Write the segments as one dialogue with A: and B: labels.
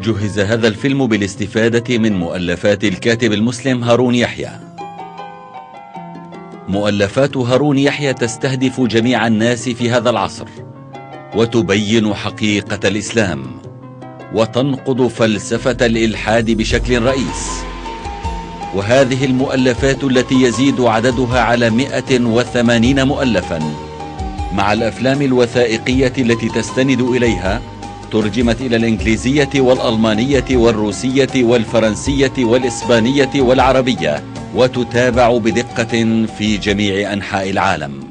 A: جهز هذا الفيلم بالاستفادة من مؤلفات الكاتب المسلم هارون يحيى. مؤلفات هارون يحيى تستهدف جميع الناس في هذا العصر، وتبين حقيقة الإسلام، وتنقض فلسفة الإلحاد بشكل رئيس. وهذه المؤلفات التي يزيد عددها على 180 مؤلفا، مع الأفلام الوثائقية التي تستند إليها، ترجمت إلى الإنجليزية والألمانية والروسية والفرنسية والإسبانية والعربية، وتتابع بدقة في جميع أنحاء العالم.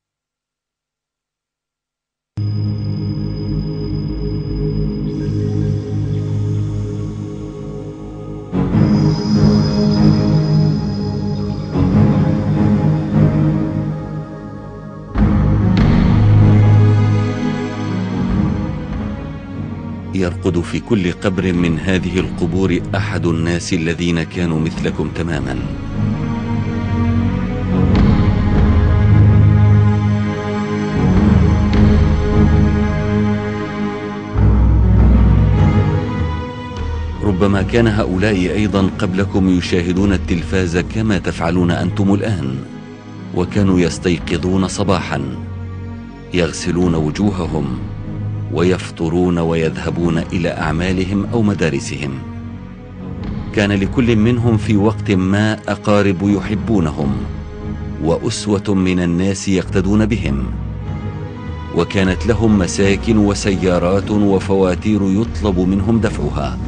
A: يرقد في كل قبر من هذه القبور أحد الناس الذين كانوا مثلكم تماما. ربما كان هؤلاء أيضا قبلكم يشاهدون التلفاز كما تفعلون أنتم الآن، وكانوا يستيقظون صباحا، يغسلون وجوههم ويفطرون ويذهبون إلى أعمالهم أو مدارسهم. كان لكل منهم في وقت ما أقارب يحبونهم، وأسوة من الناس يقتدون بهم، وكانت لهم مساكن وسيارات وفواتير يطلب منهم دفعها.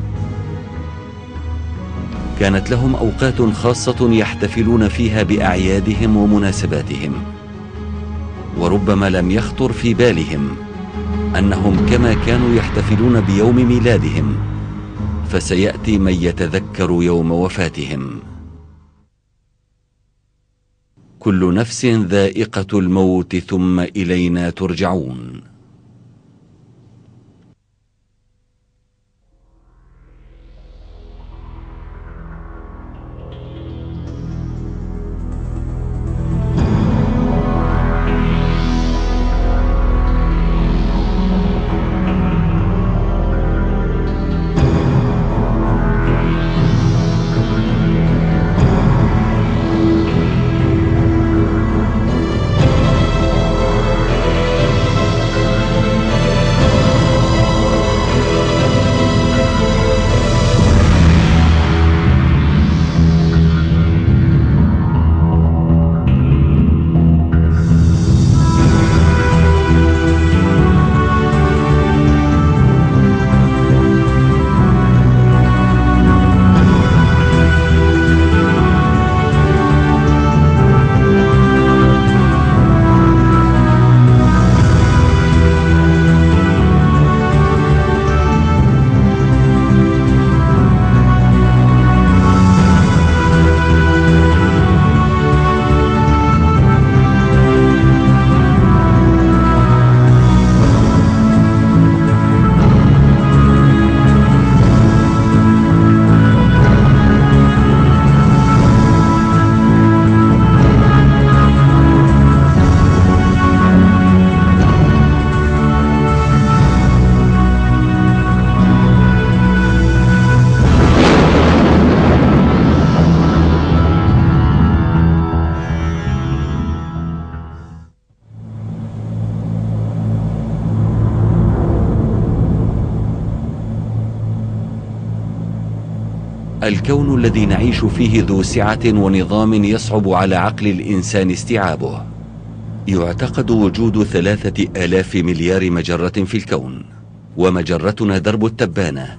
A: كانت لهم أوقات خاصة يحتفلون فيها بأعيادهم ومناسباتهم، وربما لم يخطر في بالهم أنهم كما كانوا يحتفلون بيوم ميلادهم، فسيأتي من يتذكر يوم وفاتهم. كل نفس ذائقة الموت ثم إلينا ترجعون. الكون الذي نعيش فيه ذو سعة ونظام يصعب على عقل الإنسان استيعابه. يعتقد وجود 3000 مليار مجرة في الكون، ومجرتنا درب التبانة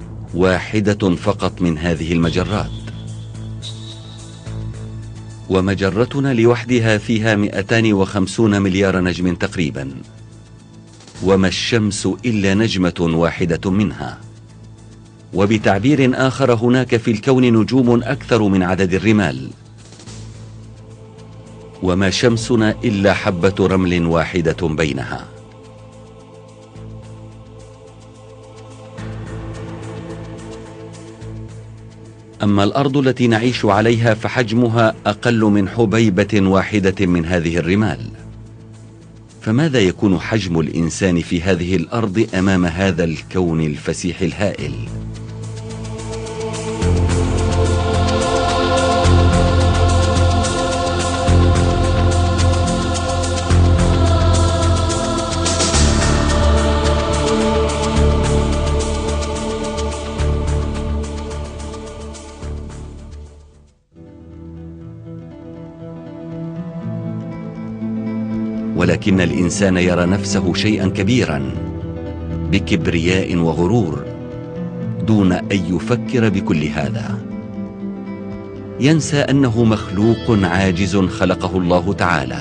A: واحدة فقط من هذه المجرات، ومجرتنا لوحدها فيها 250 مليار نجم تقريبا، وما الشمس إلا نجمة واحدة منها. وبتعبير آخر، هناك في الكون نجوم أكثر من عدد الرمال، وما شمسنا إلا حبة رمل واحدة بينها. أما الأرض التي نعيش عليها فحجمها أقل من حبيبة واحدة من هذه الرمال، فماذا يكون حجم الإنسان في هذه الأرض أمام هذا الكون الفسيح الهائل؟ ولكن الإنسان يرى نفسه شيئا كبيرا بكبرياء وغرور دون أن يفكر بكل هذا. ينسى أنه مخلوق عاجز خلقه الله تعالى،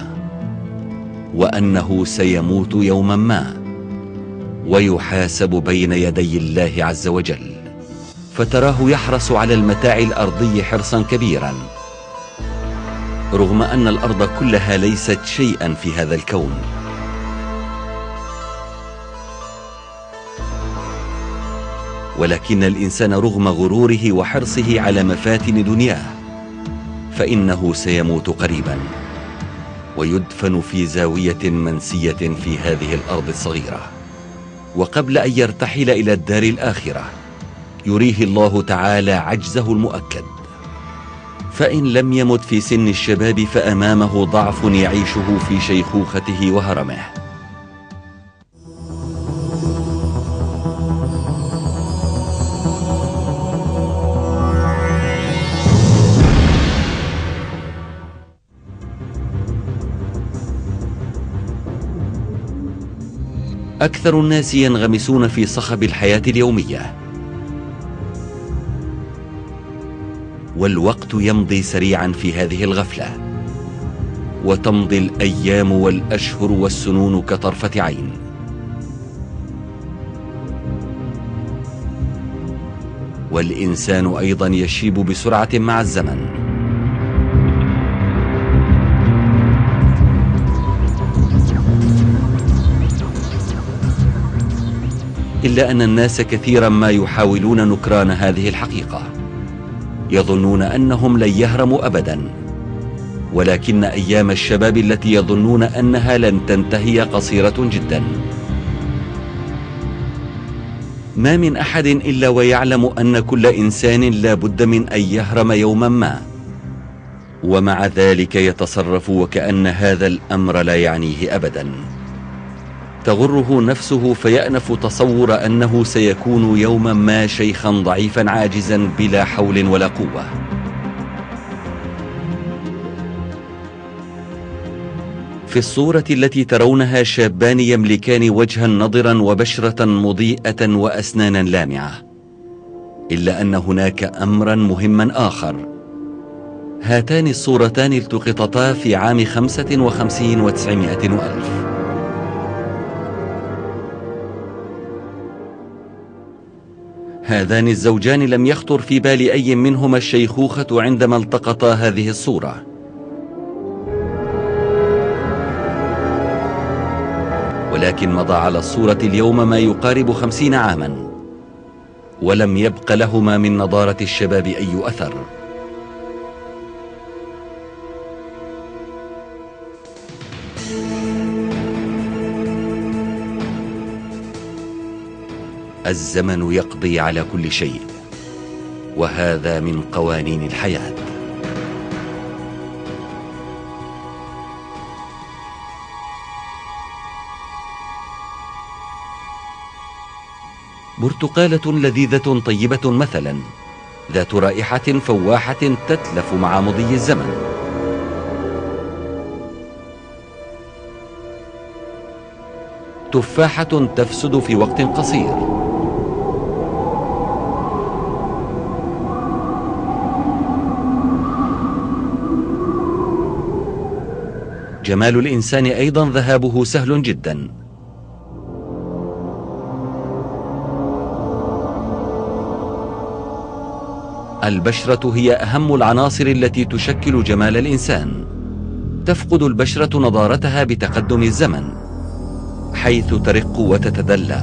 A: وأنه سيموت يوما ما ويحاسب بين يدي الله عز وجل. فتراه يحرص على المتاع الأرضي حرصا كبيرا، رغم أن الأرض كلها ليست شيئا في هذا الكون. ولكن الإنسان رغم غروره وحرصه على مفاتن دنياه فإنه سيموت قريبا ويدفن في زاوية منسية في هذه الأرض الصغيرة. وقبل أن يرتحل إلى الدار الآخرة يريه الله تعالى عجزه المؤكد، فإن لم يمت في سن الشباب فأمامه ضعف يعيشه في شيخوخته وهرمه. أكثر الناس ينغمسون في صخب الحياة اليومية، والوقت يمضي سريعا في هذه الغفلة، وتمضي الأيام والأشهر والسنون كطرفة عين. والإنسان أيضا يشيب بسرعة مع الزمن. إلا أن الناس كثيرا ما يحاولون نكران هذه الحقيقة، يظنون أنهم لن يهرموا أبدا، ولكن أيام الشباب التي يظنون أنها لن تنتهي قصيرة جدا. ما من أحد إلا ويعلم أن كل إنسان لا بد من أن يهرم يوما ما، ومع ذلك يتصرف وكأن هذا الأمر لا يعنيه أبدا. تغره نفسه فيأنف تصور أنه سيكون يوما ما شيخا ضعيفا عاجزا بلا حول ولا قوة. في الصورة التي ترونها شابان يملكان وجها نضرا وبشرة مضيئة وأسنانا لامعة، إلا أن هناك أمرا مهما آخر. هاتان الصورتان التقطتا في عام 55 و900 وألف. هذان الزوجان لم يخطر في بال أي منهما الشيخوخة عندما التقطا هذه الصورة، ولكن مضى على الصورة اليوم ما يقارب 50 عاما، ولم يبق لهما من نضارة الشباب أي أثر. الزمن يقضي على كل شيء، وهذا من قوانين الحياة. برتقالة لذيذة طيبة مثلا، ذات رائحة فواحة تتلف مع مضي الزمن. تفاحة تفسد في وقت قصير. جمال الإنسان أيضا ذهابه سهل جدا. البشرة هي أهم العناصر التي تشكل جمال الإنسان. تفقد البشرة نضارتها بتقدم الزمن، حيث ترق وتتدلى.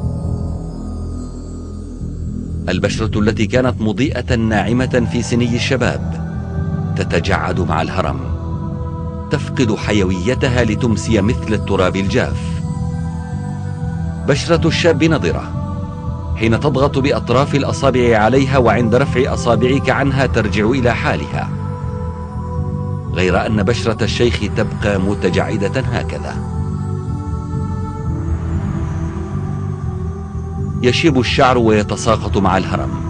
A: البشرة التي كانت مضيئة ناعمة في سني الشباب تتجعد مع الهرم، تفقد حيويتها لتمسي مثل التراب الجاف. بشرة الشاب نضرة، حين تضغط بأطراف الأصابع عليها وعند رفع أصابعك عنها ترجع إلى حالها، غير أن بشرة الشيخ تبقى متجعدة هكذا. يشيب الشعر ويتساقط مع الهرم.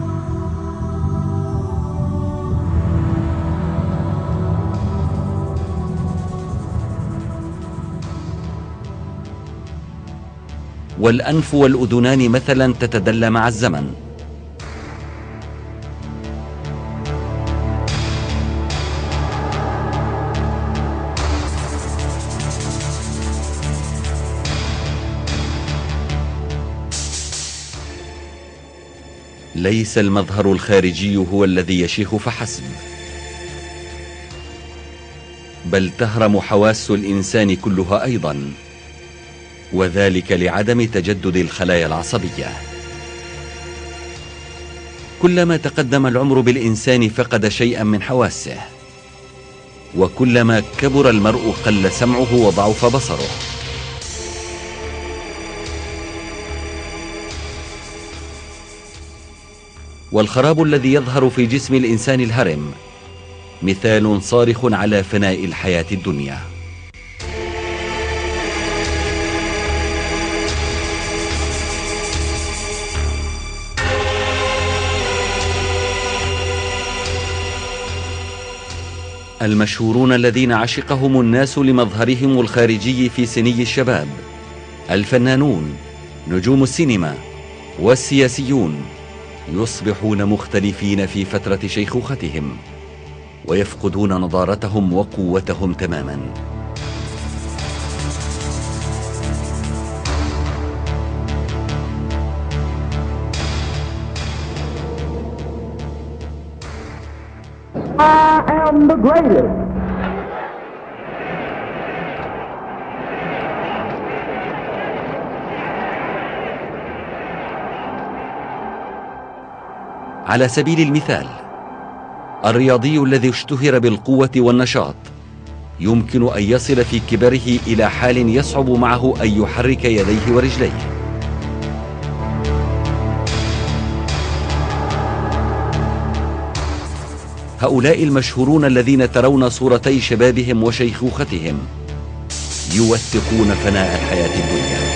A: والأنف والأذنان مثلا تتدلى مع الزمن. ليس المظهر الخارجي هو الذي يشيخ فحسب، بل تهرم حواس الإنسان كلها أيضا، وذلك لعدم تجدد الخلايا العصبية. كلما تقدم العمر بالإنسان فقد شيئا من حواسه، وكلما كبر المرء قل سمعه وضعف بصره. والخراب الذي يظهر في جسم الإنسان الهرم مثال صارخ على فناء الحياة الدنيا. المشهورون الذين عشقهم الناس لمظهرهم الخارجي في سني الشباب، الفنانون، نجوم السينما، والسياسيون، يصبحون مختلفين في فترة شيخوختهم، ويفقدون نضارتهم وقوتهم تماما.
B: I am the greatest.
A: على سبيل المثال، الرياضي الذي اشتهر بالقوة والنشاط يمكن أن يصل في كبره إلى حال يصعب معه أن يحرك يديه ورجليه. هؤلاء المشهورون الذين ترون صورتي شبابهم وشيخوختهم يوثقون فناء الحياة الدنيا.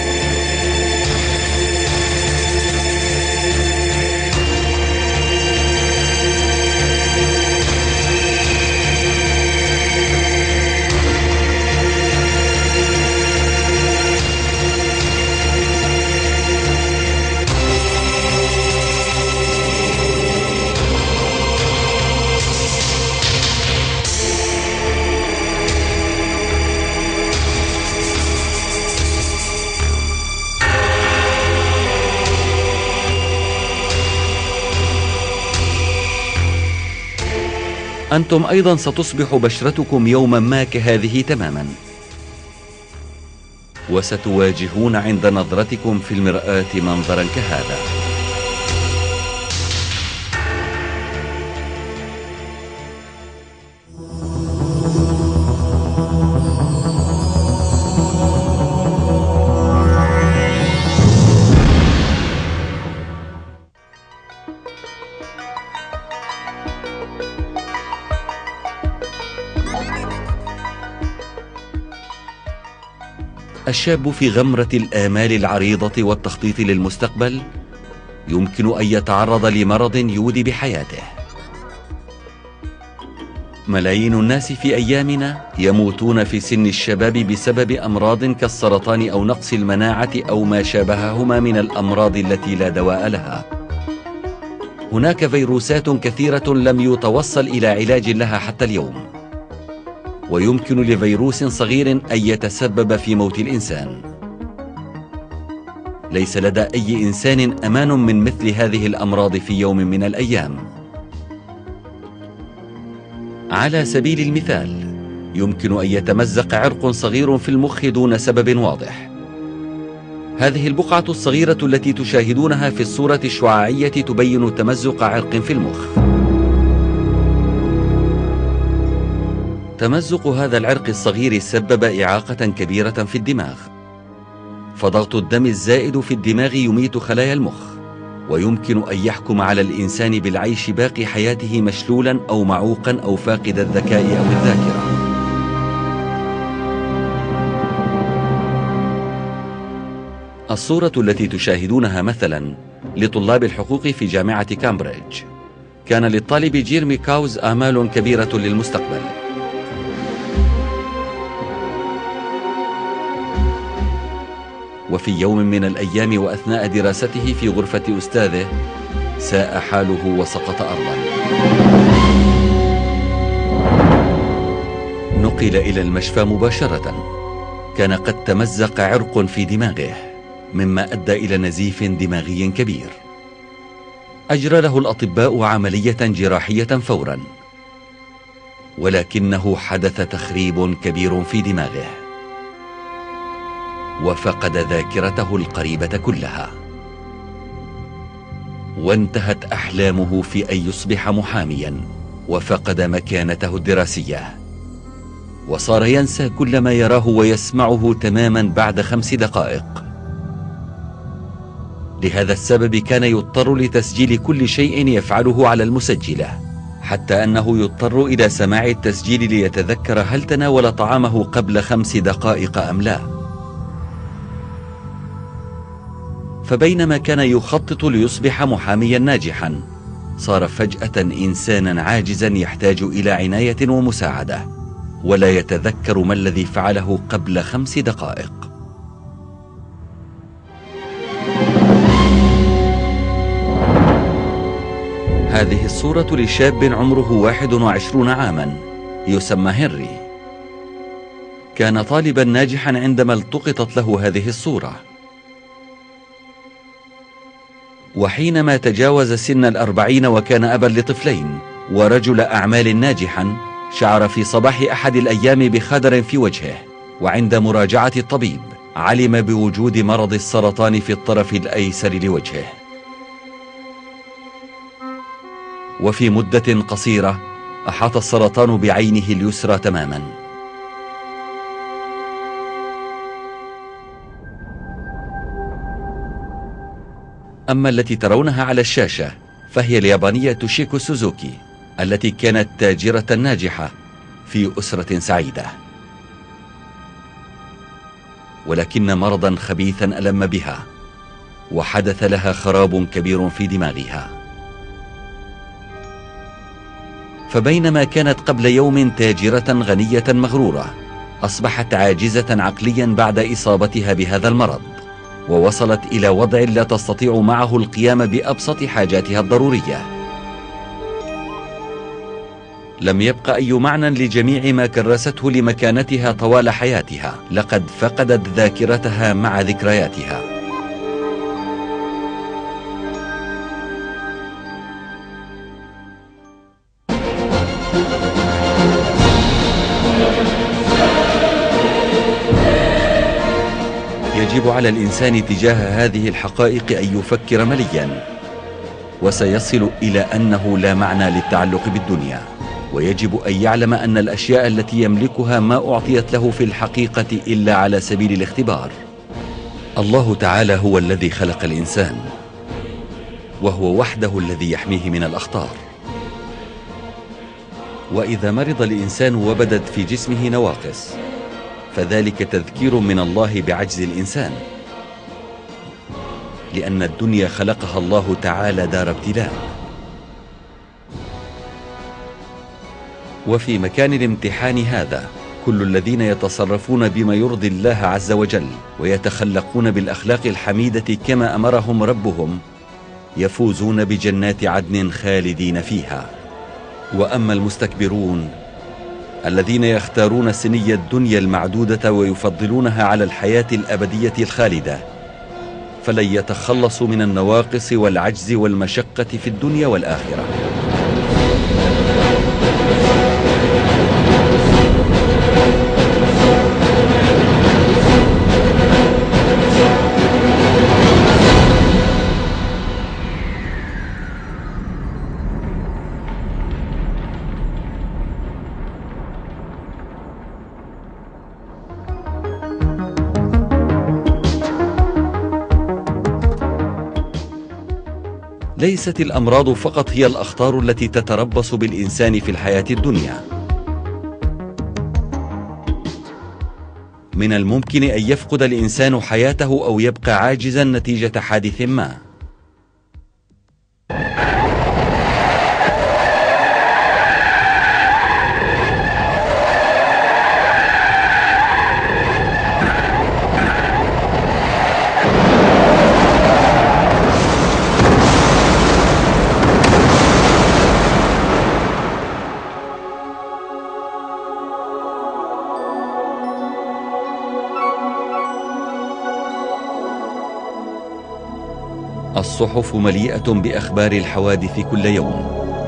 A: أنتم أيضا ستصبح بشرتكم يوما ما كهذه تماما، وستواجهون عند نظرتكم في المرآة منظرا كهذا. الشاب في غمرة الآمال العريضة والتخطيط للمستقبل يمكن أن يتعرض لمرض يودي بحياته. ملايين الناس في أيامنا يموتون في سن الشباب بسبب أمراض كالسرطان أو نقص المناعة أو ما شابههما من الأمراض التي لا دواء لها. هناك فيروسات كثيرة لم يتوصل إلى علاج لها حتى اليوم، ويمكن لفيروس صغير أن يتسبب في موت الإنسان. ليس لدى أي إنسان أمان من مثل هذه الأمراض في يوم من الأيام. على سبيل المثال، يمكن أن يتمزق عرق صغير في المخ دون سبب واضح. هذه البقعة الصغيرة التي تشاهدونها في الصورة الشعاعية تبين تمزق عرق في المخ. تمزق هذا العرق الصغير سبب إعاقة كبيرة في الدماغ، فضغط الدم الزائد في الدماغ يميت خلايا المخ، ويمكن أن يحكم على الإنسان بالعيش باقي حياته مشلولا أو معوقا أو فاقد الذكاء أو الذاكرة. الصورة التي تشاهدونها مثلا لطلاب الحقوق في جامعة كامبريدج. كان للطالب جيرمي كاوز آمال كبيرة للمستقبل، وفي يوم من الأيام وأثناء دراسته في غرفة أستاذه ساء حاله وسقط أرضا. نقل إلى المشفى مباشرة. كان قد تمزق عرق في دماغه مما أدى إلى نزيف دماغي كبير. أجرى له الأطباء عملية جراحية فورا، ولكنه حدث تخريب كبير في دماغه، وفقد ذاكرته القريبة كلها، وانتهت أحلامه في أن يصبح محاميا، وفقد مكانته الدراسية، وصار ينسى كل ما يراه ويسمعه تماما بعد 5 دقائق. لهذا السبب كان يضطر لتسجيل كل شيء يفعله على المسجلة، حتى أنه يضطر إلى سماع التسجيل ليتذكر هل تناول طعامه قبل 5 دقائق أم لا. فبينما كان يخطط ليصبح محاميا ناجحا، صار فجأة إنسانا عاجزا يحتاج إلى عناية ومساعدة، ولا يتذكر ما الذي فعله قبل 5 دقائق. هذه الصورة لشاب عمره 21 عاما يسمى هنري. كان طالبا ناجحا عندما التقطت له هذه الصورة، وحينما تجاوز سن 40 وكان أبا لطفلين ورجل أعمال ناجحا، شعر في صباح أحد الأيام بخدر في وجهه، وعند مراجعة الطبيب علم بوجود مرض السرطان في الطرف الأيسر لوجهه. وفي مدة قصيرة أحاط السرطان بعينه اليسرى تماما. أما التي ترونها على الشاشة فهي اليابانية توشيكو سوزوكي، التي كانت تاجرة ناجحة في أسرة سعيدة، ولكن مرضا خبيثا ألم بها، وحدث لها خراب كبير في دماغها. فبينما كانت قبل يوم تاجرة غنية مغرورة، أصبحت عاجزة عقليا بعد إصابتها بهذا المرض، ووصلت إلى وضع لا تستطيع معه القيام بأبسط حاجاتها الضرورية. لم يبق أي معنى لجميع ما كرسته لمكانتها طوال حياتها، لقد فقدت ذاكرتها مع ذكرياتها. يجب على الإنسان تجاه هذه الحقائق أن يفكر مليا، وسيصل إلى أنه لا معنى للتعلق بالدنيا، ويجب أن يعلم أن الأشياء التي يملكها ما أعطيت له في الحقيقة إلا على سبيل الاختبار. الله تعالى هو الذي خلق الإنسان، وهو وحده الذي يحميه من الأخطار. وإذا مرض الإنسان وبدت في جسمه نواقص، فذلك تذكير من الله بعجز الإنسان، لأن الدنيا خلقها الله تعالى دار ابتلاء. وفي مكان الامتحان هذا، كل الذين يتصرفون بما يرضي الله عز وجل ويتخلقون بالأخلاق الحميدة كما أمرهم ربهم يفوزون بجنات عدن خالدين فيها. وأما المستكبرون الذين يختارون سني الدنيا المعدودة ويفضلونها على الحياة الأبدية الخالدة، فلن يتخلصوا من النواقص والعجز والمشقة في الدنيا والآخرة. ليست الأمراض فقط هي الأخطار التي تتربص بالإنسان في الحياة الدنيا. من الممكن أن يفقد الإنسان حياته أو يبقى عاجزا نتيجة حادث ما. الصحف مليئة بأخبار الحوادث كل يوم.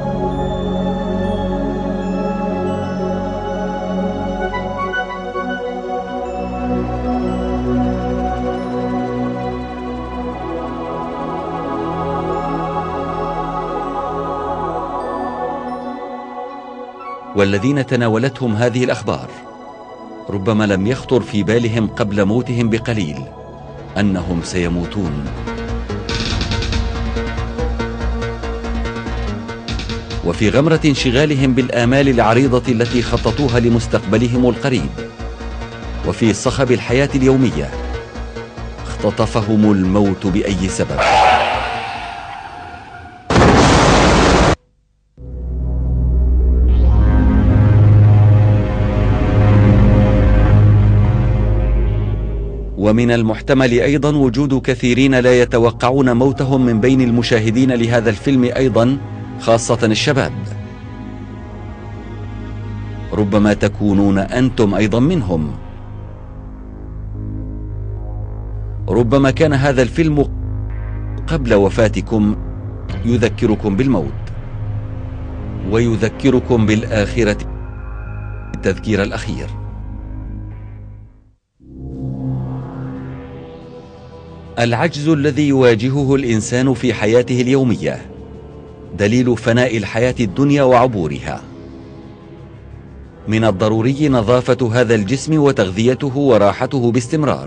A: والذين تناولتهم هذه الأخبار ربما لم يخطر في بالهم قبل موتهم بقليل أنهم سيموتون. وفي غمرة انشغالهم بالآمال العريضة التي خططوها لمستقبلهم القريب، وفي صخب الحياة اليومية، اختطفهم الموت بأي سبب. ومن المحتمل أيضا وجود كثيرين لا يتوقعون موتهم من بين المشاهدين لهذا الفيلم أيضا، خاصة الشباب. ربما تكونون أنتم أيضا منهم. ربما كان هذا الفيلم قبل وفاتكم يذكركم بالموت، ويذكركم بالآخرة التذكير الأخير. العجز الذي يواجهه الإنسان في حياته اليومية دليل فناء الحياة الدنيا وعبورها. من الضروري نظافة هذا الجسم وتغذيته وراحته باستمرار.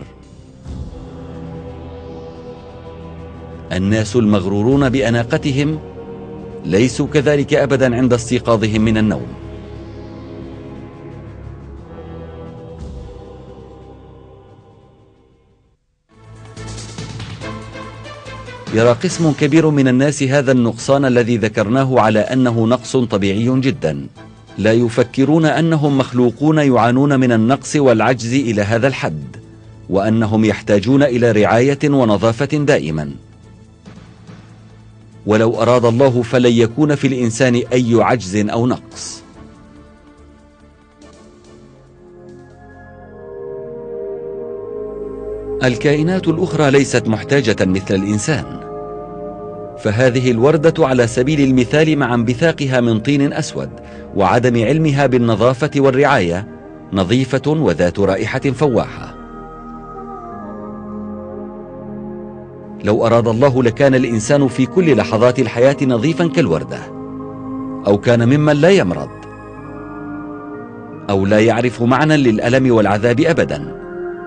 A: الناس المغرورون بأناقتهم ليسوا كذلك أبدا عند استيقاظهم من النوم. يرى قسم كبير من الناس هذا النقصان الذي ذكرناه على أنه نقص طبيعي جدا. لا يفكرون أنهم مخلوقون يعانون من النقص والعجز إلى هذا الحد، وأنهم يحتاجون إلى رعاية ونظافة دائما. ولو أراد الله فلن يكون في الإنسان أي عجز أو نقص. الكائنات الأخرى ليست محتاجة مثل الإنسان، فهذه الوردة على سبيل المثال مع انبثاقها من طين أسود وعدم علمها بالنظافة والرعاية نظيفة وذات رائحة فواحة. لو أراد الله لكان الإنسان في كل لحظات الحياة نظيفا كالوردة، أو كان ممن لا يمرض، أو لا يعرف معنى للألم والعذاب أبدا.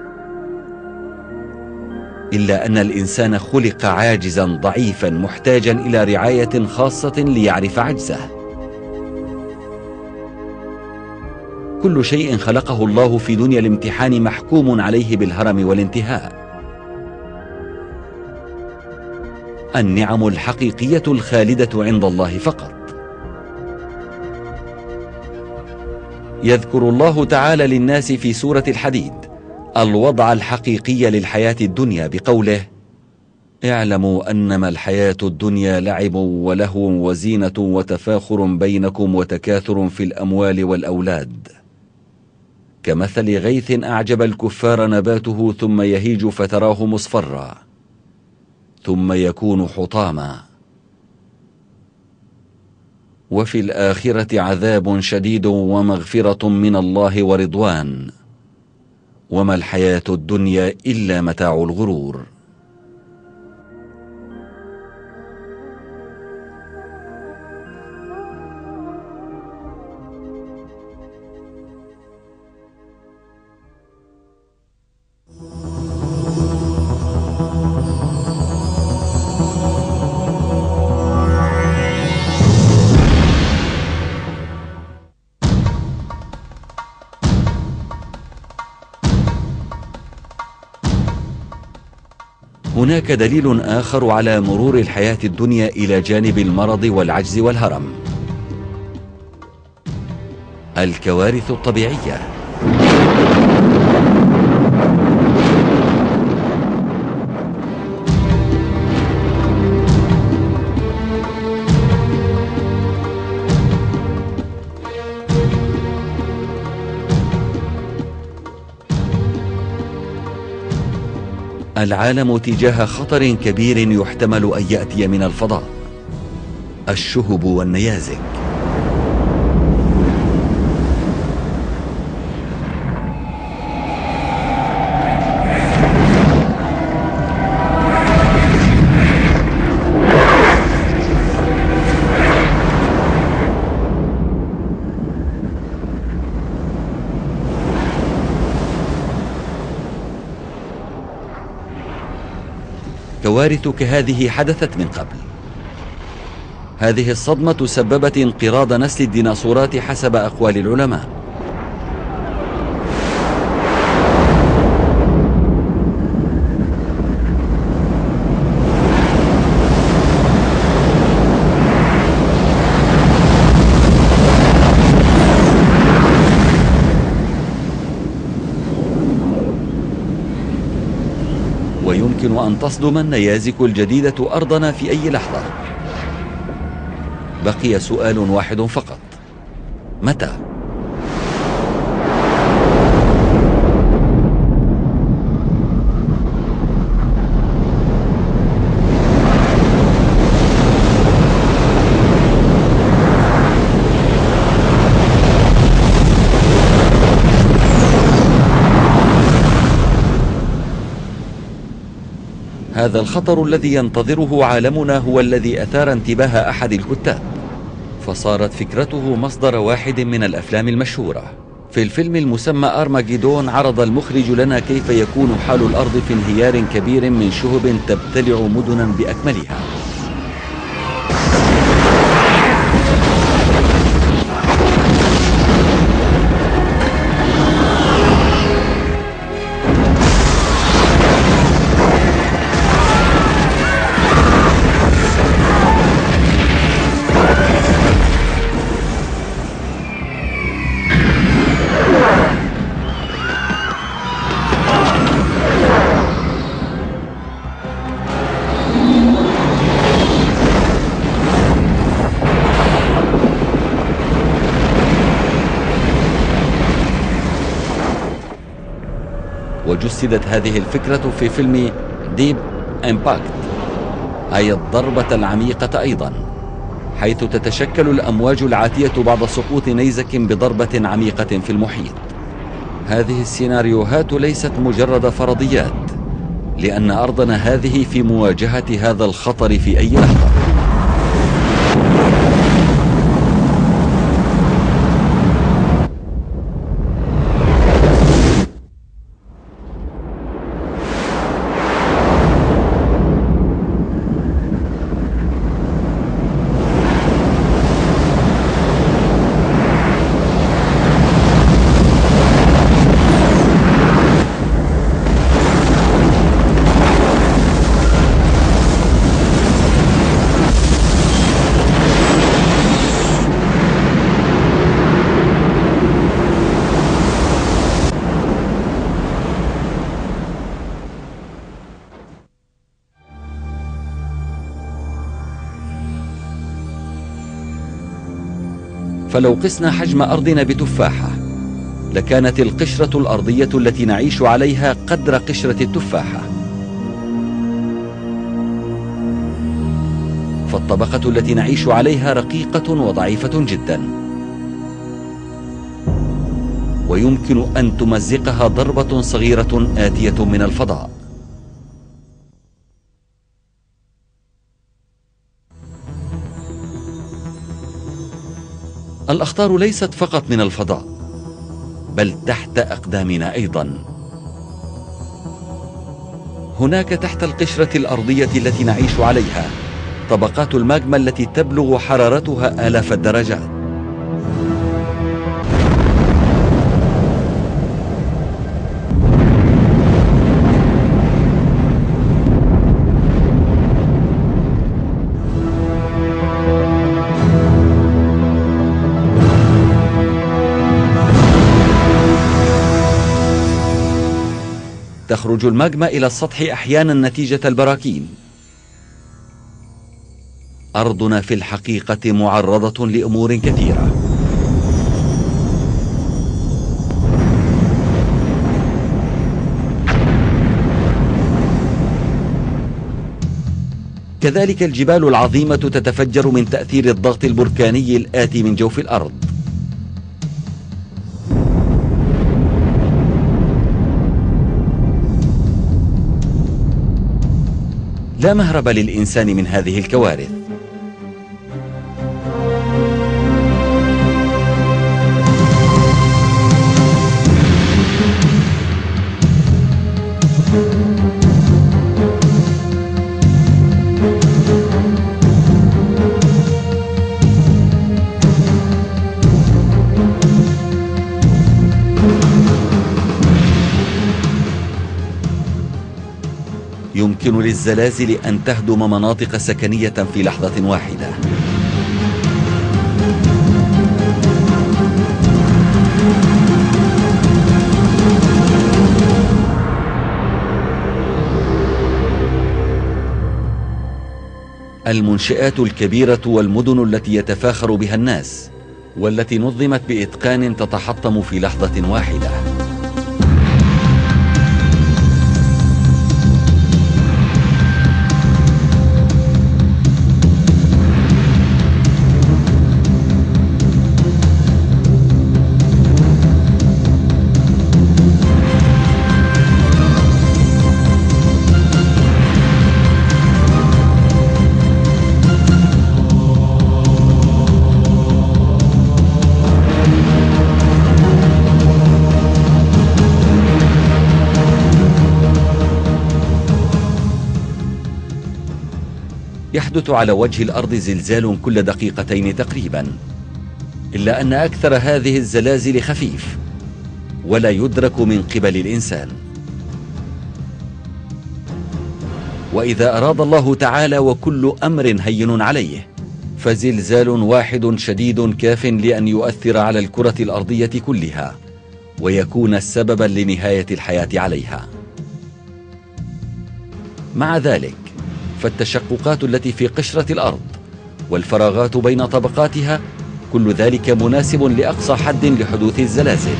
A: إلا أن الإنسان خلق عاجزا ضعيفا محتاجا إلى رعاية خاصة ليعرف عجزه. كل شيء خلقه الله في دنيا الامتحان محكوم عليه بالهرم والانتهاء. النعم الحقيقية الخالدة عند الله فقط. يذكر الله تعالى للناس في سورة الحديد الوضع الحقيقي للحياة الدنيا بقوله: اعلموا أنما الحياة الدنيا لعب ولهو وزينة وتفاخر بينكم وتكاثر في الأموال والأولاد، كمثل غيث أعجب الكفار نباته ثم يهيج فتراه مصفرا ثم يكون حطاما، وفي الآخرة عذاب شديد ومغفرة من الله ورضوان، وما الحياة الدنيا إلا متاع الغرور. هناك دليل آخر على مرور الحياة الدنيا إلى جانب المرض والعجز والهرم: الكوارث الطبيعية. العالم تجاه خطر كبير يحتمل أن يأتي من الفضاء: الشهب والنيازك. كوارث كهذه حدثت من قبل. هذه الصدمة سببت انقراض نسل الديناصورات حسب أقوال العلماء. ويمكن أن تصدم النيازك الجديدة أرضنا في أي لحظة. بقي سؤال واحد فقط: متى؟ هذا الخطر الذي ينتظره عالمنا هو الذي أثار انتباه أحد الكتاب، فصارت فكرته مصدر واحد من الأفلام المشهورة. في الفيلم المسمى أرماجيدون عرض المخرج لنا كيف يكون حال الأرض في انهيار كبير من شهب تبتلع مدنا بأكملها. وجسدت هذه الفكرة في فيلم ديب امباكت، أي الضربة العميقة أيضا، حيث تتشكل الأمواج العاتية بعد سقوط نيزك بضربة عميقة في المحيط. هذه السيناريوهات ليست مجرد فرضيات، لأن أرضنا هذه في مواجهة هذا الخطر في أي لحظة. فلو قسنا حجم أرضنا بتفاحة، لكانت القشرة الأرضية التي نعيش عليها قدر قشرة التفاحة. فالطبقة التي نعيش عليها رقيقة وضعيفة جدا، ويمكن أن تمزقها ضربة صغيرة آتية من الفضاء. الأخطار ليست فقط من الفضاء، بل تحت أقدامنا أيضا. هناك تحت القشرة الأرضية التي نعيش عليها طبقات الماغما التي تبلغ حرارتها آلاف الدرجات. تخرج الماغما إلى السطح أحيانا نتيجة البراكين. أرضنا في الحقيقة معرضة لأمور كثيرة. كذلك الجبال العظيمة تتفجر من تأثير الضغط البركاني الآتي من جوف الأرض. لا مهرب للإنسان من هذه الكوارث. يمكن للزلازل أن تهدم مناطق سكنية في لحظة واحدة. المنشآت الكبيرة والمدن التي يتفاخر بها الناس والتي نظمت بإتقان تتحطم في لحظة واحدة. يحدث على وجه الأرض زلزال كل دقيقتين تقريبا، إلا أن أكثر هذه الزلازل خفيف ولا يدرك من قبل الإنسان. وإذا أراد الله تعالى وكل أمر هين عليه، فزلزال واحد شديد كاف لأن يؤثر على الكرة الأرضية كلها ويكون سببا لنهاية الحياة عليها. مع ذلك فالتشققات التي في قشرة الأرض والفراغات بين طبقاتها كل ذلك مناسب لأقصى حد لحدوث الزلازل.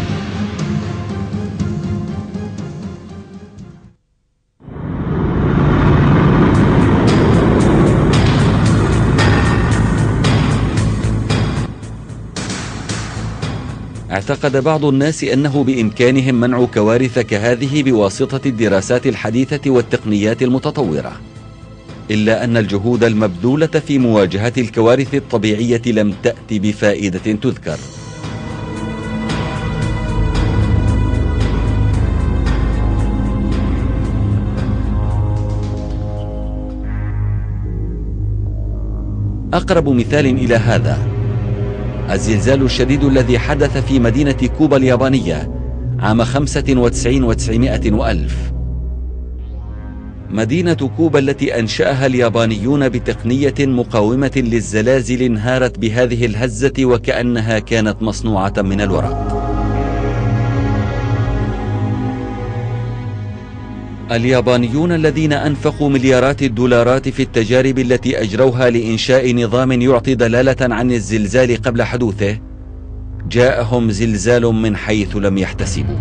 A: اعتقد بعض الناس أنه بإمكانهم منع كوارث كهذه بواسطة الدراسات الحديثة والتقنيات المتطورة، إلا أن الجهود المبذولة في مواجهة الكوارث الطبيعية لم تأتي بفائدة تذكر. أقرب مثال إلى هذا الزلزال الشديد الذي حدث في مدينة كوبا اليابانية عام 95 و900 وألف. مدينة كوبا التي أنشأها اليابانيون بتقنية مقاومة للزلازل انهارت بهذه الهزة وكأنها كانت مصنوعة من الورق. اليابانيون الذين أنفقوا مليارات الدولارات في التجارب التي أجروها لإنشاء نظام يعطي دلالة عن الزلزال قبل حدوثه، جاءهم زلزال من حيث لم يحتسبوا.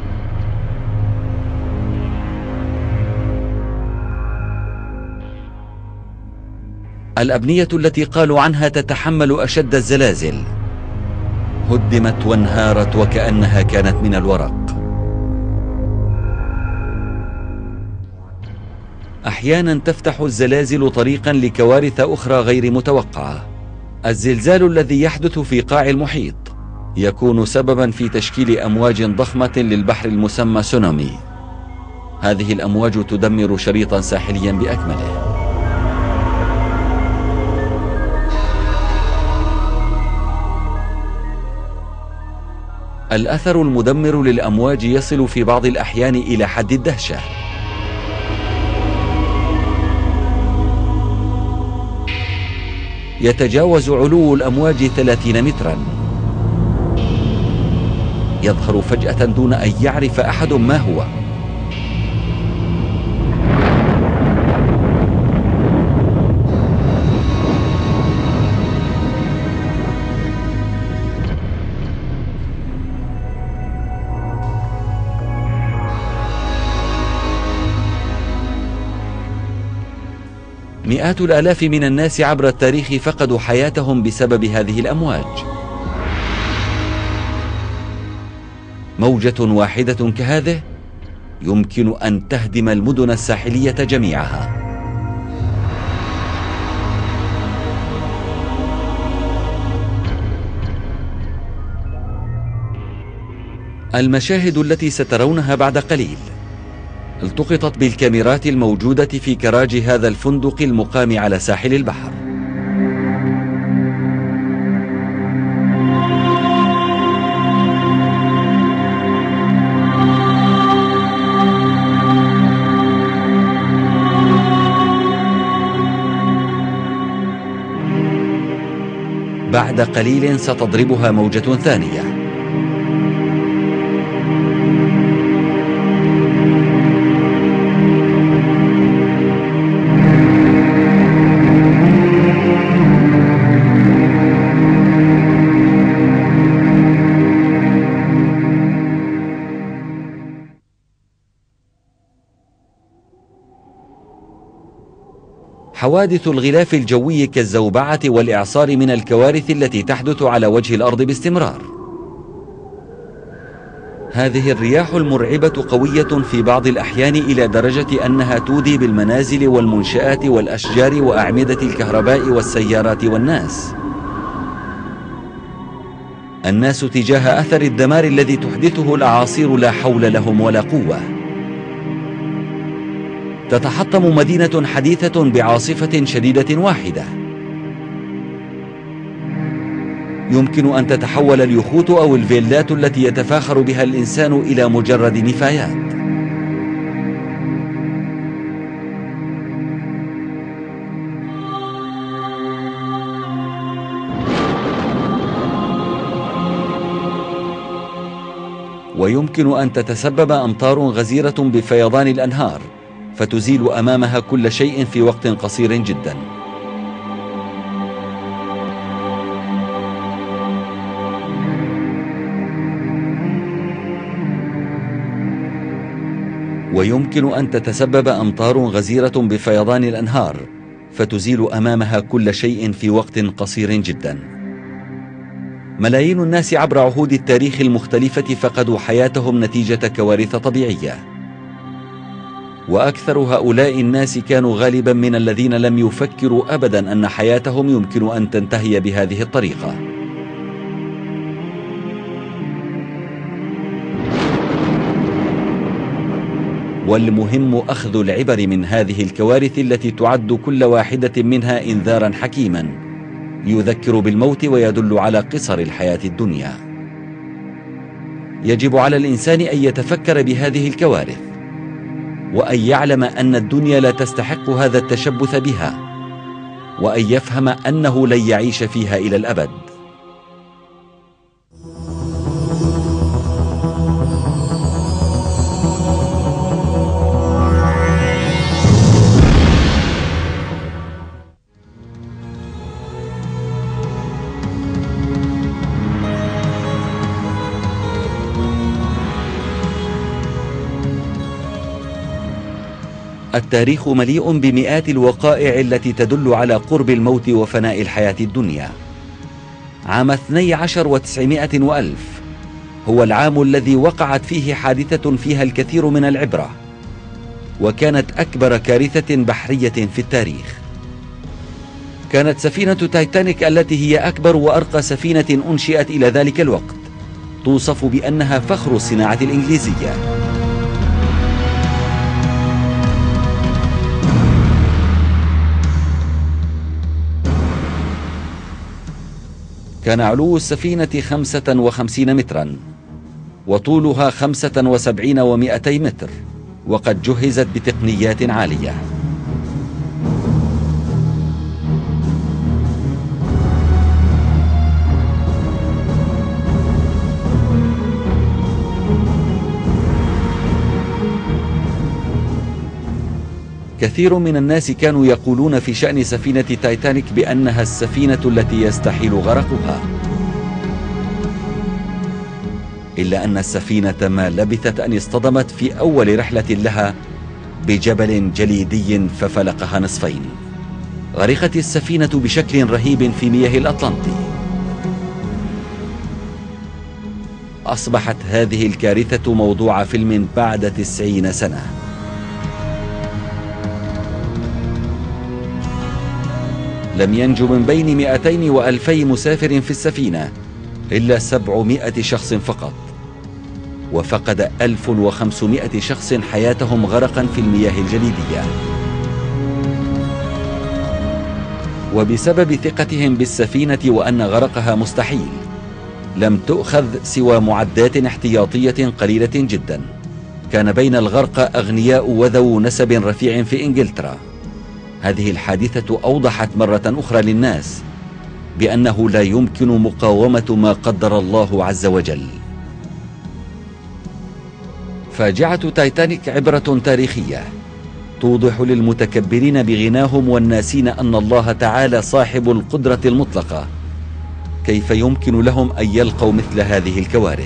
A: الأبنية التي قالوا عنها تتحمل أشد الزلازل هدمت وانهارت وكأنها كانت من الورق. أحيانا تفتح الزلازل طريقا لكوارث أخرى غير متوقعة. الزلزال الذي يحدث في قاع المحيط يكون سببا في تشكيل أمواج ضخمة للبحر المسمى سونامي. هذه الأمواج تدمر شريطا ساحليا بأكمله. الأثر المدمر للأمواج يصل في بعض الأحيان إلى حد الدهشة. يتجاوز علو الأمواج 30 مترا. يظهر فجأة دون أن يعرف أحد ما هو. مئات الآلاف من الناس عبر التاريخ فقدوا حياتهم بسبب هذه الأمواج. موجة واحدة كهذه يمكن أن تهدم المدن الساحلية جميعها. المشاهد التي سترونها بعد قليل التقطت بالكاميرات الموجودة في كراج هذا الفندق المقام على ساحل البحر. بعد قليل ستضربها موجة ثانية. حوادث الغلاف الجوي كالزوبعة والإعصار من الكوارث التي تحدث على وجه الأرض باستمرار. هذه الرياح المرعبة قوية في بعض الأحيان إلى درجة أنها تودي بالمنازل والمنشآت والأشجار وأعمدة الكهرباء والسيارات والناس. الناس تجاه أثر الدمار الذي تحدثه الأعاصير لا حول لهم ولا قوة. تتحطم مدينة حديثة بعاصفة شديدة واحدة. يمكن أن تتحول اليخوت أو الفيلات التي يتفاخر بها الإنسان إلى مجرد نفايات. ويمكن أن تتسبب أمطار غزيرة بفيضان الأنهار فتزيل أمامها كل شيء في وقت قصير جدا. ويمكن أن تتسبب أمطار غزيرة بفيضان الأنهار فتزيل أمامها كل شيء في وقت قصير جدا. ملايين الناس عبر عهود التاريخ المختلفة فقدوا حياتهم نتيجة كوارث طبيعية، وأكثر هؤلاء الناس كانوا غالبا من الذين لم يفكروا أبدا أن حياتهم يمكن أن تنتهي بهذه الطريقة. والمهم أخذ العبر من هذه الكوارث التي تعد كل واحدة منها إنذارا حكيما يذكر بالموت ويدل على قصر الحياة الدنيا. يجب على الإنسان أن يتفكر بهذه الكوارث، وأن يعلم أن الدنيا لا تستحق هذا التشبث بها، وأن يفهم أنه لن يعيش فيها إلى الأبد. التاريخ مليء بمئات الوقائع التي تدل على قرب الموت وفناء الحياة الدنيا. عام 12 و900 هو العام الذي وقعت فيه حادثة فيها الكثير من العبرة، وكانت أكبر كارثة بحرية في التاريخ. كانت سفينة تايتانيك التي هي أكبر وأرقى سفينة أنشئت إلى ذلك الوقت توصف بأنها فخر الصناعة الإنجليزية. كان علو السفينة 55 مترا وطولها 75 و200 متر، وقد جهزت بتقنيات عالية. كثير من الناس كانوا يقولون في شأن سفينة تايتانيك بأنها السفينة التي يستحيل غرقها، إلا أن السفينة ما لبثت أن اصطدمت في أول رحلة لها بجبل جليدي ففلقها نصفين. غرقت السفينة بشكل رهيب في مياه الأطلنطي. أصبحت هذه الكارثة موضوع فيلم بعد 90 سنة. لم ينجو من بين 200 و2000 مسافر في السفينة إلا 700 شخص فقط، وفقد 1500 شخص حياتهم غرقا في المياه الجليدية. وبسبب ثقتهم بالسفينة وأن غرقها مستحيل، لم تؤخذ سوى معدات احتياطية قليلة جدا. كان بين الغرقى أغنياء وذو نسب رفيع في إنجلترا. هذه الحادثة أوضحت مرة أخرى للناس بأنه لا يمكن مقاومة ما قدر الله عز وجل. فاجعة تايتانيك عبرة تاريخية توضح للمتكبرين بغناهم والناسين أن الله تعالى صاحب القدرة المطلقة كيف يمكن لهم أن يلقوا مثل هذه الكوارث.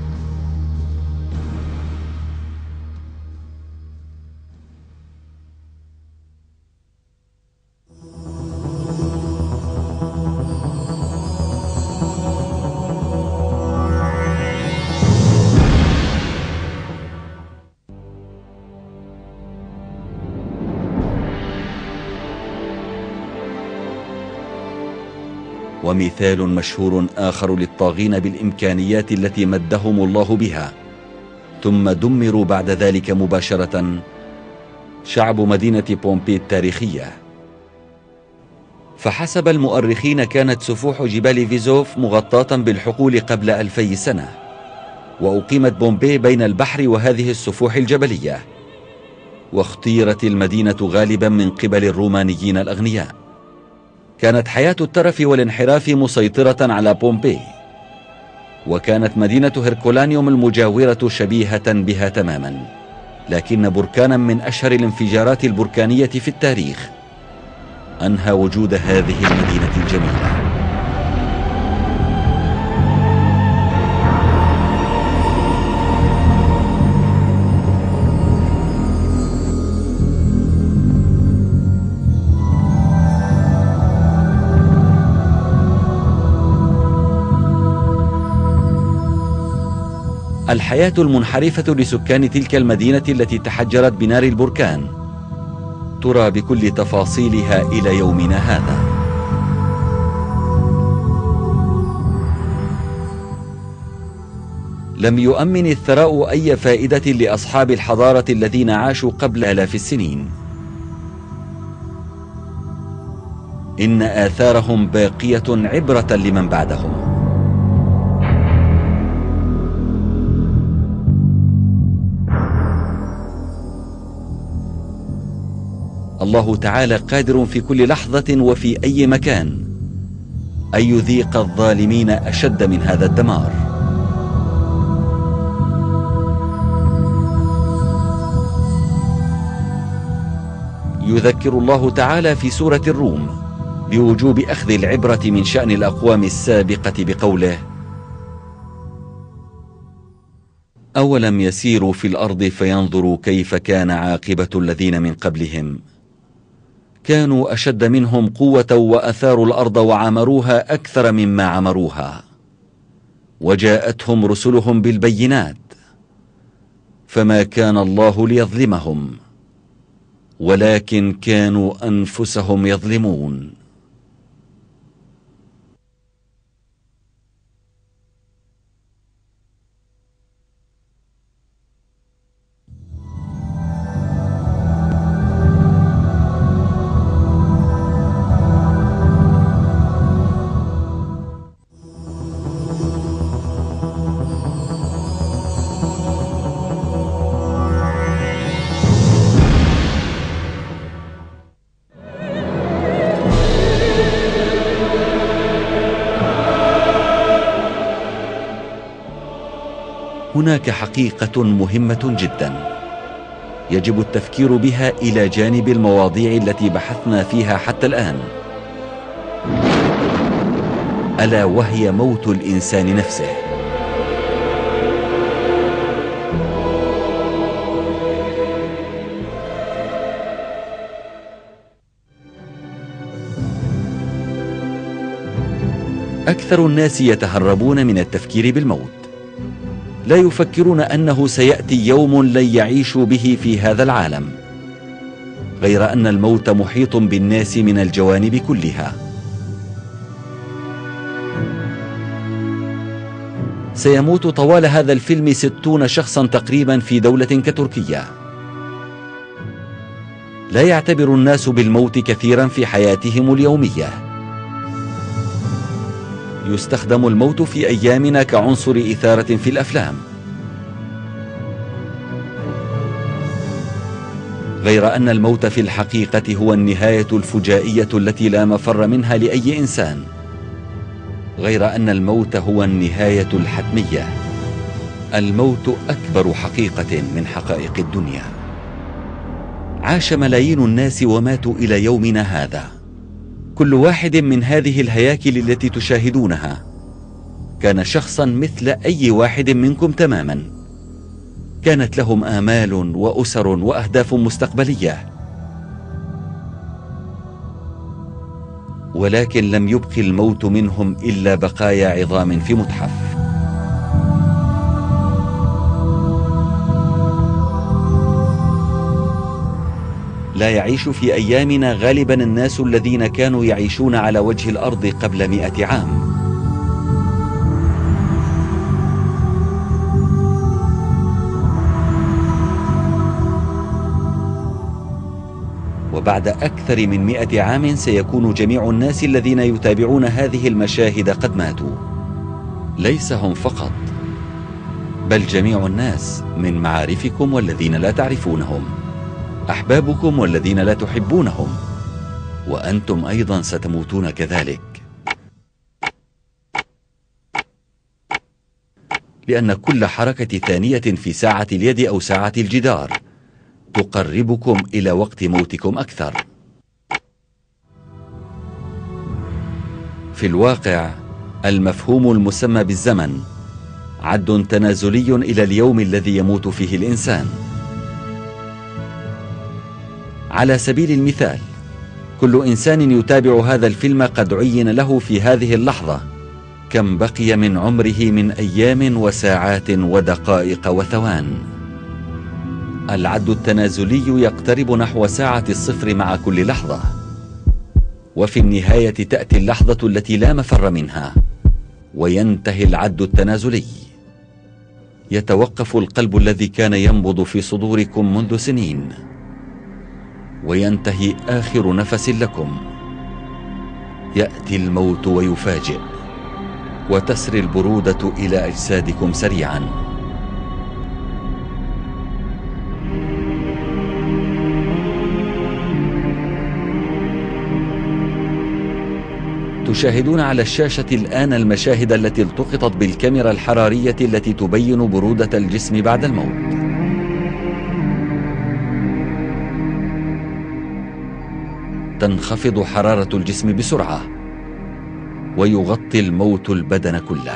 A: ومثال مشهور آخر للطاغين بالإمكانيات التي مدهم الله بها ثم دمروا بعد ذلك مباشرة، شعب مدينة بومبي التاريخية. فحسب المؤرخين كانت سفوح جبال فيزوف مغطاة بالحقول قبل 2000 سنة، وأقيمت بومبي بين البحر وهذه السفوح الجبلية، واختيرت المدينة غالبا من قبل الرومانيين الأغنياء. كانت حياة الترف والانحراف مسيطرة على بومبي، وكانت مدينة هركولانيوم المجاورة شبيهة بها تماما، لكن بركانا من أشهر الانفجارات البركانية في التاريخ أنهى وجود هذه المدينة الجميلة. الحياة المنحرفة لسكان تلك المدينة التي تحجرت بنار البركان ترى بكل تفاصيلها إلى يومنا هذا. لم يؤمن الثراء أي فائدة لأصحاب الحضارة الذين عاشوا قبل آلاف السنين. إن آثارهم باقية عبرة لمن بعدهم. الله تعالى قادر في كل لحظة وفي أي مكان أن يذيق الظالمين أشد من هذا الدمار. يذكر الله تعالى في سورة الروم بوجوب أخذ العبرة من شأن الأقوام السابقة بقوله: أولم يسيروا في الأرض فينظروا كيف كان عاقبة الذين من قبلهم كانوا أشد منهم قوة وأثاروا الأرض وعمروها أكثر مما عمروها وجاءتهم رسلهم بالبينات فما كان الله ليظلمهم ولكن كانوا أنفسهم يظلمون. هناك حقيقة مهمة جدا يجب التفكير بها إلى جانب المواضيع التي بحثنا فيها حتى الآن، ألا وهي موت الإنسان نفسه. أكثر الناس يتهربون من التفكير بالموت، لا يفكرون أنه سيأتي يوم لن يعيشوا به في هذا العالم، غير أن الموت محيط بالناس من الجوانب كلها. سيموت طوال هذا الفيلم 60 شخصا تقريبا في دولة كتركيا. لا يعتبر الناس بالموت كثيرا في حياتهم اليومية. يستخدم الموت في أيامنا كعنصر إثارة في الأفلام، غير أن الموت في الحقيقة هو النهاية الفجائية التي لا مفر منها لأي إنسان، غير أن الموت هو النهاية الحتمية. الموت أكبر حقيقة من حقائق الدنيا. عاش ملايين الناس وماتوا إلى يومنا هذا. كل واحد من هذه الهياكل التي تشاهدونها كان شخصا مثل أي واحد منكم تماما. كانت لهم آمال وأسر وأهداف مستقبلية، ولكن لم يبق الموت منهم إلا بقايا عظام في متحف. لا يعيش في أيامنا غالبا الناس الذين كانوا يعيشون على وجه الأرض قبل 100 عام. وبعد أكثر من 100 عام سيكون جميع الناس الذين يتابعون هذه المشاهد قد ماتوا. ليس هم فقط، بل جميع الناس من معارفكم والذين لا تعرفونهم، أحبابكم والذين لا تحبونهم، وأنتم أيضا ستموتون كذلك. لأن كل حركة ثانية في ساعة اليد أو ساعة الجدار تقربكم إلى وقت موتكم أكثر. في الواقع المفهوم المسمى بالزمن عد تنازلي إلى اليوم الذي يموت فيه الإنسان. على سبيل المثال، كل إنسان يتابع هذا الفيلم قد عين له في هذه اللحظة كم بقي من عمره من أيام وساعات ودقائق وثوان. العد التنازلي يقترب نحو ساعة الصفر مع كل لحظة، وفي النهاية تأتي اللحظة التي لا مفر منها، وينتهي العد التنازلي. يتوقف القلب الذي كان ينبض في صدوركم منذ سنين، وينتهي آخر نفس لكم. يأتي الموت ويفاجئ، وتسري البرودة إلى أجسادكم سريعا. تشاهدون على الشاشة الآن المشاهد التي التقطت بالكاميرا الحرارية التي تبين برودة الجسم بعد الموت. تنخفض حرارة الجسم بسرعة، ويغطي الموت البدن كله.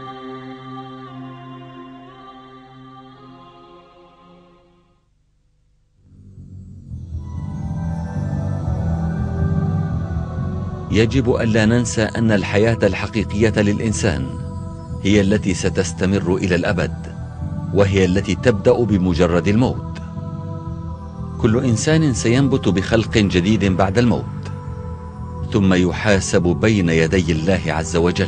A: يجب ألا ننسى أن الحياة الحقيقية للإنسان هي التي ستستمر إلى الأبد، وهي التي تبدأ بمجرد الموت. كل إنسان سينبت بخلق جديد بعد الموت، ثم يحاسب بين يدي الله عز وجل.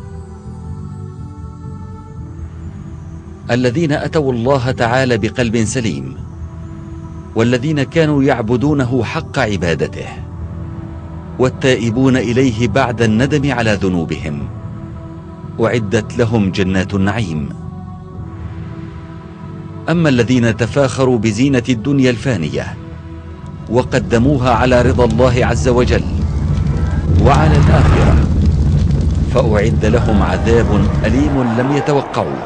A: الذين أتوا الله تعالى بقلب سليم، والذين كانوا يعبدونه حق عبادته، والتائبون إليه بعد الندم على ذنوبهم، أعدت لهم جنات النعيم. أما الذين تفاخروا بزينة الدنيا الفانية وقدموها على رضا الله عز وجل وعلى الآخرة، فأعد لهم عذاب أليم لم يتوقعوه.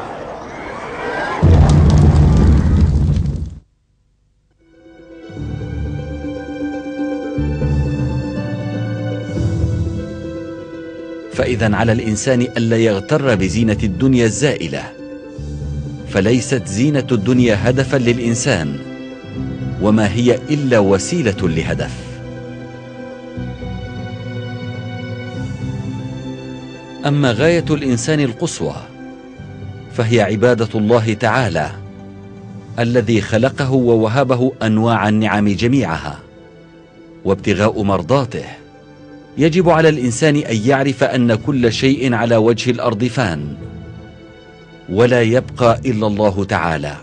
A: فإذا على الإنسان ألا يغتر بزينة الدنيا الزائلة، فليست زينة الدنيا هدفا للإنسان، وما هي إلا وسيلة لهدف. أما غاية الإنسان القصوى فهي عبادة الله تعالى الذي خلقه ووهبه أنواع النعم جميعها وابتغاء مرضاته. يجب على الإنسان أن يعرف أن كل شيء على وجه الأرض فان، ولا يبقى إلا الله تعالى.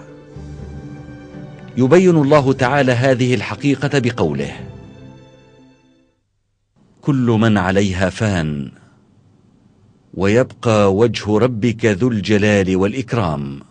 A: يبين الله تعالى هذه الحقيقة بقوله: كل من عليها فان ويبقى وجه ربك ذو الجلال والإكرام.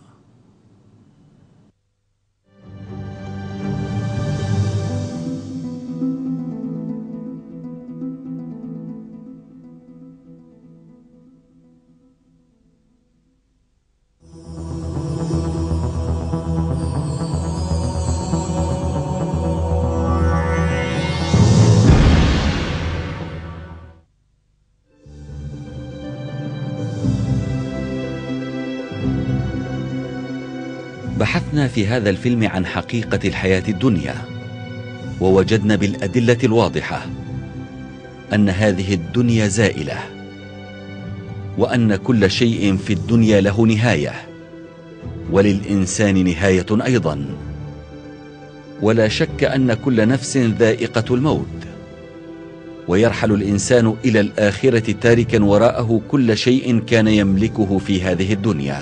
A: بحثنا في هذا الفيلم عن حقيقة الحياة الدنيا، ووجدنا بالأدلة الواضحة أن هذه الدنيا زائلة، وأن كل شيء في الدنيا له نهاية، وللإنسان نهاية أيضا. ولا شك أن كل نفس ذائقة الموت، ويرحل الإنسان إلى الآخرة تاركا وراءه كل شيء كان يملكه في هذه الدنيا.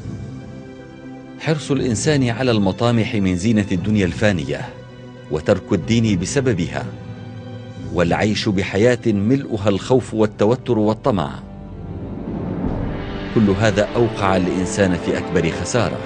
A: حرص الإنسان على المطامح من زينة الدنيا الفانية، وترك الدين بسببها، والعيش بحياة ملؤها الخوف والتوتر والطمع، كل هذا أوقع الإنسان في أكبر خسارة.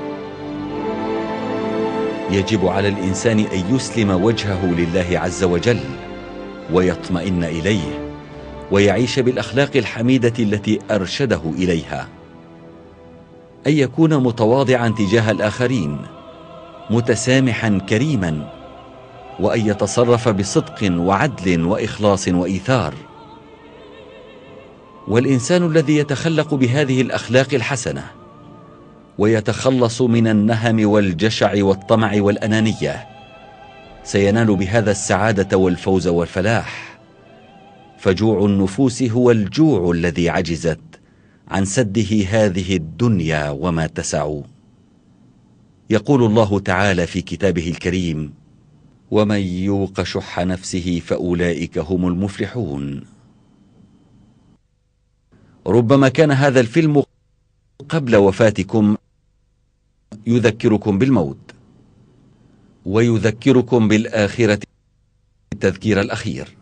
A: يجب على الإنسان أن يسلم وجهه لله عز وجل، ويطمئن إليه، ويعيش بالأخلاق الحميدة التي أرشده إليها، أن يكون متواضعا تجاه الآخرين، متسامحا كريما، وأن يتصرف بصدق وعدل وإخلاص وإيثار. والإنسان الذي يتخلق بهذه الأخلاق الحسنة ويتخلص من النهم والجشع والطمع والأنانية سينال بهذا السعادة والفوز والفلاح. فجوع النفوس هو الجوع الذي عجزت عن سده هذه الدنيا وما تسع. يقول الله تعالى في كتابه الكريم: ومن يوق شح نفسه فأولئك هم المفلحون. ربما كان هذا الفيلم قبل وفاتكم يذكركم بالموت، ويذكركم بالآخرة التذكير الأخير.